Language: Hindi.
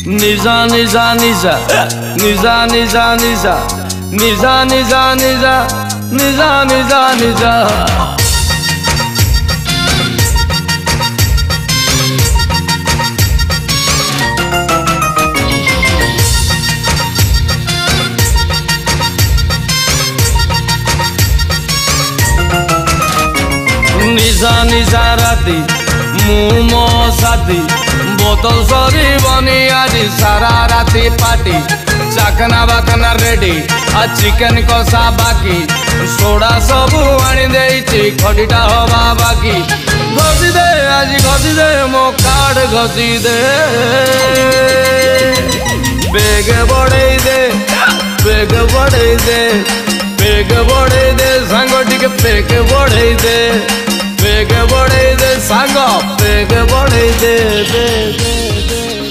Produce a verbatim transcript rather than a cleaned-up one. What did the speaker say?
निजा निजा निजा निजा निजा निजा निजा निजा निजा निजा निजा निजा निजा निजा राती मु मो साथी बोतल सरी बनी आज सारा राती पार्टी चाकना बाकना रेडी आ चिकन कषा बाकी सोडा सबू आनी देइछि खटीटा हवा बाकी घसी दे आज घसी दे मो कार्ड घसी दे बेग बढ़ई दे बेग बढ़ई दे बेग बढ़ई दे सांग टिके बेग बढ़ई दे बेग बढ़ई दे सांग बेग बढ़ई दे दे दे दे